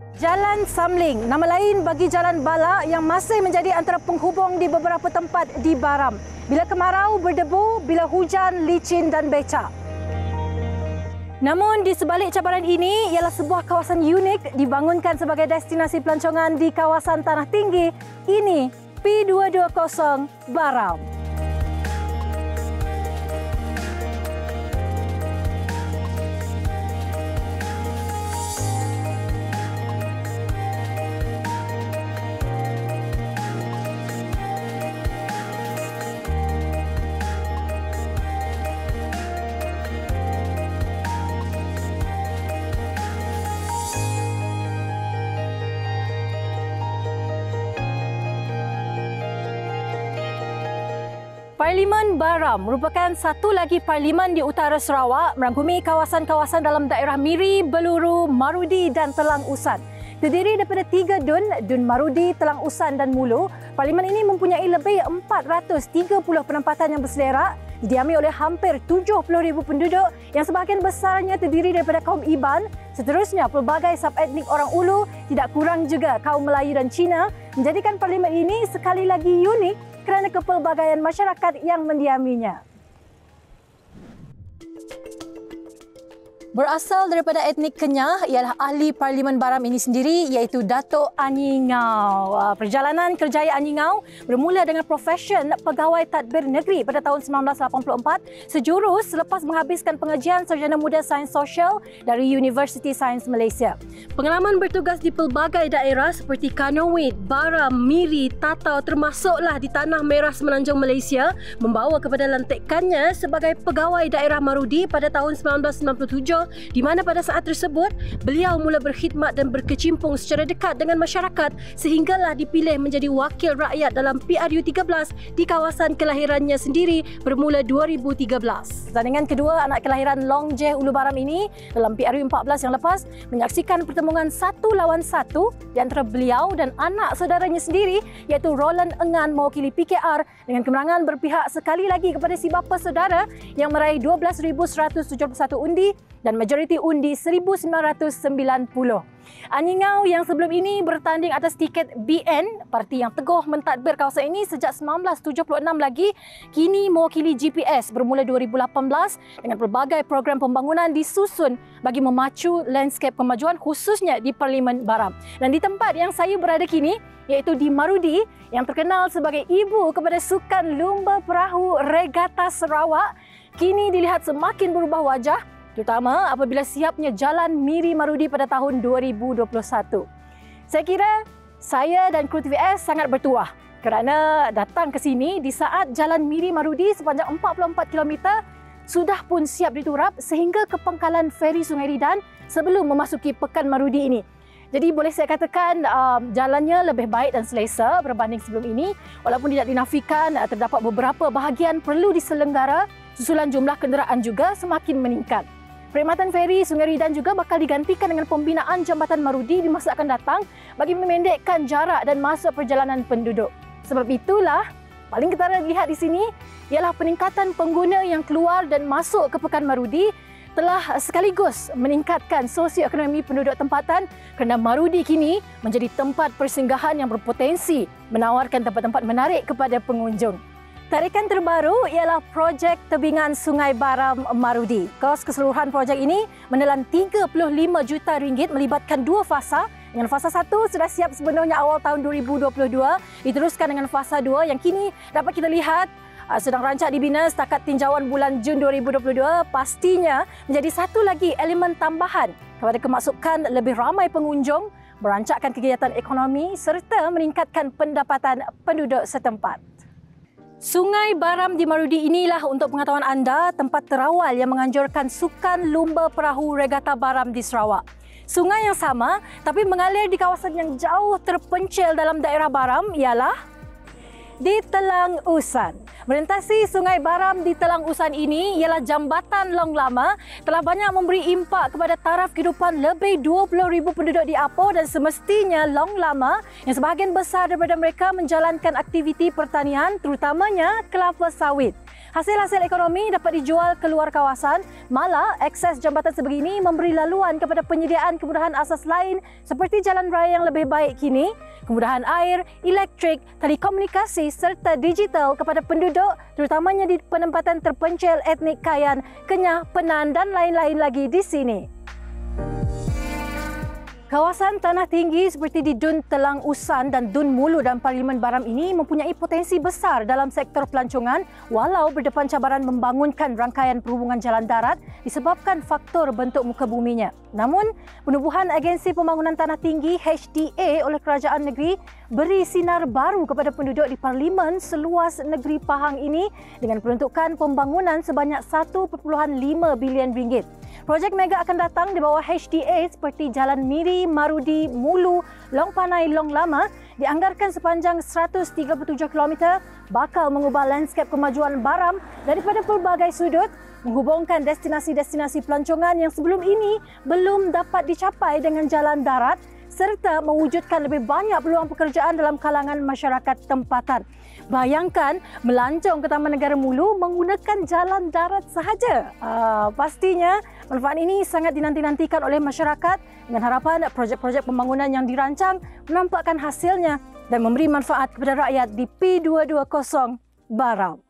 Jalan Samling, nama lain bagi Jalan Bala yang masih menjadi antara penghubung di beberapa tempat di Baram. Bila kemarau berdebu, bila hujan licin dan becak. Namun di sebalik cabaran ini ialah sebuah kawasan unik dibangunkan sebagai destinasi pelancongan di kawasan Tanah Tinggi. Ini P220 Baram. Parlimen Baram merupakan satu lagi parlimen di utara Sarawak merangkumi kawasan-kawasan dalam daerah Miri, Beluru, Marudi dan Telang Usan. Terdiri daripada 3 Dun Marudi, Telang Usan dan Mulu. Parlimen ini mempunyai lebih 430 penempatan yang berselerak, didiami oleh hampir 70,000 penduduk yang sebahagian besarnya terdiri daripada kaum Iban. Seterusnya, pelbagai subetnik orang Ulu, tidak kurang juga kaum Melayu dan Cina, menjadikan parlimen ini sekali lagi unik kerana kepelbagaian masyarakat yang mendiaminya. Berasal daripada etnik Kenyah ialah ahli Parlimen Baram ini sendiri iaitu Dato' Anyi Ngau. Perjalanan kerjaya Anyi Ngau bermula dengan profesion pegawai tadbir negeri pada tahun 1984 sejurus selepas menghabiskan pengajian Sarjana Muda Sains Sosial dari Universiti Sains Malaysia. Pengalaman bertugas di pelbagai daerah seperti Kanowit, Baram, Miri, Tatau termasuklah di Tanah Merah Semenanjung Malaysia membawa kepada lantikannya sebagai pegawai daerah Marudi pada tahun 1997 di mana pada saat tersebut beliau mula berkhidmat dan berkecimpung secara dekat dengan masyarakat sehinggalah dipilih menjadi wakil rakyat dalam PRU13 di kawasan kelahirannya sendiri bermula 2013. Pertandingan kedua anak kelahiran Long Jeh Ulu Baram ini dalam PRU14 yang lepas menyaksikan pertemuan 1 lawan 1 di antara beliau dan anak saudaranya sendiri iaitu Roland Engan mewakili PKR dengan kemenangan berpihak sekali lagi kepada si bapa saudara yang meraih 12,171 undi dan majoriti undi 1,990. Anyi Ngau yang sebelum ini bertanding atas tiket BN, parti yang teguh mentadbir kawasan ini sejak 1976 lagi, kini mewakili GPS bermula 2018 dengan pelbagai program pembangunan disusun bagi memacu landscape kemajuan khususnya di Parlimen Baram. Dan di tempat yang saya berada kini, iaitu di Marudi yang terkenal sebagai ibu kepada sukan lumba perahu regata Sarawak, kini dilihat semakin berubah wajah terutama apabila siapnya Jalan Miri Marudi pada tahun 2021. Saya kira saya dan kru TVS sangat bertuah kerana datang ke sini di saat Jalan Miri Marudi sepanjang 44 km sudah pun siap diturap sehingga ke pangkalan feri Sungai Ridan sebelum memasuki Pekan Marudi ini. Jadi boleh saya katakan jalannya lebih baik dan selesa berbanding sebelum ini walaupun tidak dinafikan terdapat beberapa bahagian perlu diselenggara susulan jumlah kenderaan juga semakin meningkat. Perkhidmatan feri Sungai Ridan juga bakal digantikan dengan pembinaan Jambatan Marudi di masa akan datang bagi memendekkan jarak dan masa perjalanan penduduk. Sebab itulah, paling ketara dilihat di sini ialah peningkatan pengguna yang keluar dan masuk ke Pekan Marudi telah sekaligus meningkatkan sosioekonomi penduduk tempatan kerana Marudi kini menjadi tempat persinggahan yang berpotensi menawarkan tempat-tempat menarik kepada pengunjung. Tarikan terbaru ialah projek tebingan Sungai Baram Marudi. Kos keseluruhan projek ini menelan 35 juta ringgit melibatkan 2 fasa. Dengan fasa 1 sudah siap sepenuhnya awal tahun 2022, diteruskan dengan fasa 2 yang kini dapat kita lihat sedang rancak dibina setakat tinjauan bulan Jun 2022 pastinya menjadi satu lagi elemen tambahan kepada kemasukan lebih ramai pengunjung, merancakkan kegiatan ekonomi serta meningkatkan pendapatan penduduk setempat. Sungai Baram di Marudi inilah untuk pengetahuan anda tempat terawal yang menganjurkan sukan lumba perahu regata Baram di Sarawak. Sungai yang sama tapi mengalir di kawasan yang jauh terpencil dalam daerah Baram ialah di Telang Usan. Melintasi Sungai Baram di Telang Usan ini ialah Jambatan Long Lama telah banyak memberi impak kepada taraf kehidupan lebih 20,000 penduduk di Apo dan semestinya Long Lama yang sebahagian besar daripada mereka menjalankan aktiviti pertanian terutamanya kelapa sawit. Hasil-hasil ekonomi dapat dijual keluar kawasan, malah akses jambatan sebegini memberi laluan kepada penyediaan kemudahan asas lain seperti jalan raya yang lebih baik kini, kemudahan air, elektrik, telekomunikasi serta digital kepada penduduk terutamanya di penempatan terpencil etnik Kayan, Kenyah, Penan dan lain-lain lagi di sini. Kawasan tanah tinggi seperti di Dun Telang Usan dan Dun Mulu dan Parlimen Baram ini mempunyai potensi besar dalam sektor pelancongan walau berdepan cabaran membangunkan rangkaian perhubungan jalan darat disebabkan faktor bentuk muka buminya. Namun, penubuhan Agensi Pembangunan Tanah Tinggi HDA oleh Kerajaan Negeri beri sinar baru kepada penduduk di Parlimen seluas negeri Pahang ini dengan peruntukan pembangunan sebanyak 1.5 bilion ringgit. Projek mega akan datang di bawah HDA seperti Jalan Miri, Marudi, Mulu, Long Panai, Long Lama dianggarkan sepanjang 137 km bakal mengubah lanskap kemajuan Baram daripada pelbagai sudut, menghubungkan destinasi-destinasi pelancongan yang sebelum ini belum dapat dicapai dengan jalan darat serta mewujudkan lebih banyak peluang pekerjaan dalam kalangan masyarakat tempatan. Bayangkan melancong ke Taman Negara Mulu menggunakan jalan darat sahaja. Pastinya manfaat ini sangat dinanti-nantikan oleh masyarakat dengan harapan projek-projek pembangunan yang dirancang menampakkan hasilnya dan memberi manfaat kepada rakyat di P220 Baram.